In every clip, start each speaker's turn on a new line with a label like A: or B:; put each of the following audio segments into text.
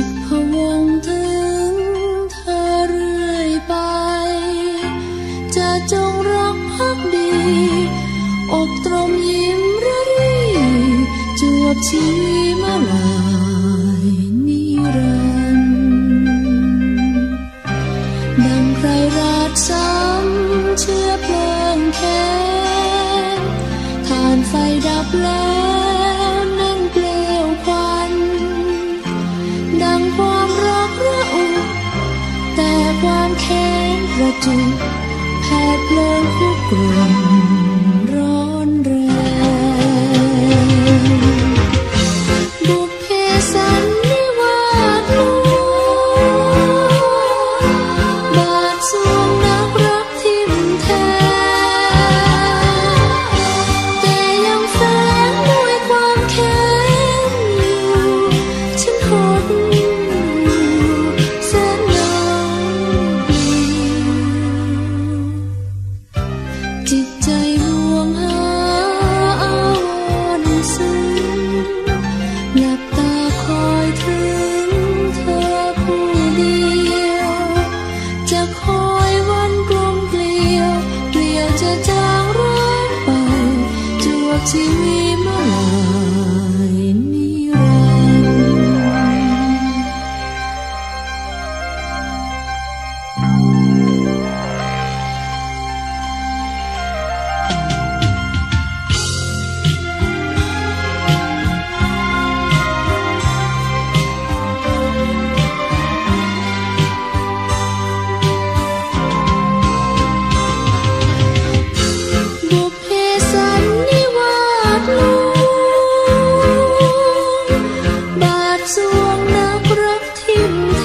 A: ตพะวงถึงเธอเรื่อยไปจะจงรักภักดีอกตรมยิ้มระรีจวบชีวิตมาลายนิรันดร์ดังใครราดซ้ำเชื้อเพลิงแค้นทานไฟดับแล้วนั่งเปลวควันดังความรักระอุแต่ความแค้นประจุแผดเพลิงคุกรุ่นร้อนแรงบุพเพสันนิวาสลวงบาดสวงนักรักทิ่มแทงแต่ยังแฝงด้วยความแค้นอยู่ฉันหดหู่แสนหนาวจิตใจห่วงหาอาวรณ์ซึ้งหลับตาคอยถึงเธอผู้เดียวจะคอยวันกลมเกลียวเกลียวจะจางร้างไปจวบชีวิตมาลายนิรันดร์บุพเพสันนิวาสลวงบาดสวงนักรักทิ่มแท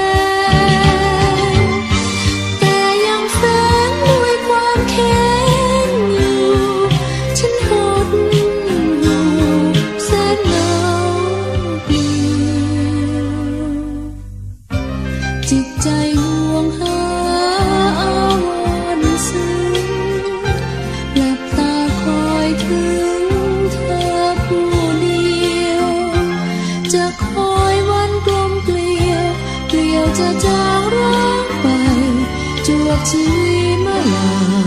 A: งแต่ยังแฝงด้วยความแค้นอยู่ฉันหดหู่แสนหนาวเปลี่ยวจิตใจห่วงหาอาวรณ์ซึ้งหลับตาคอยถึงเธอผู้เดียวจะคอยวันกลมเกลียวเกลียวจะจางร้างไปจวบชีวิตมาลา